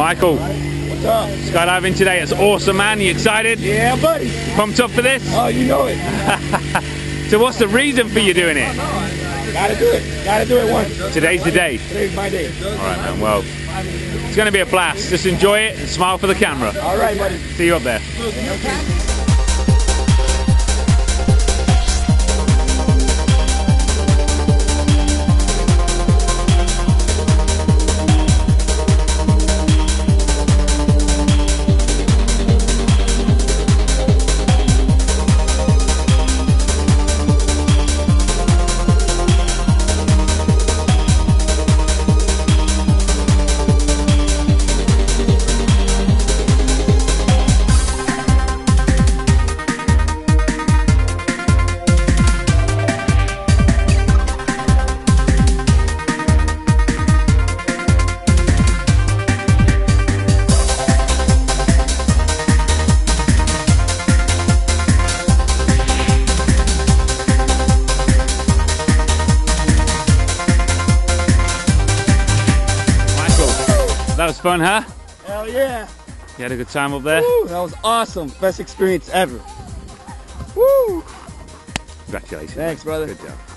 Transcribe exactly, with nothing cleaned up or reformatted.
Michael, what's up? Skydiving today. It's awesome, man. You excited? Yeah, buddy. Pumped up for this? Oh, you know it. So what's the reason for you doing it? Gotta do it. Gotta do it once. Today's the day. Today's my day. All right, man. Well, it's going to be a blast. Just enjoy it and smile for the camera. All right, buddy. See you up there. That was fun, huh? Hell yeah. You had a good time up there? Woo, that was awesome. Best experience ever. Woo. Congratulations. Thanks, brother. Good job.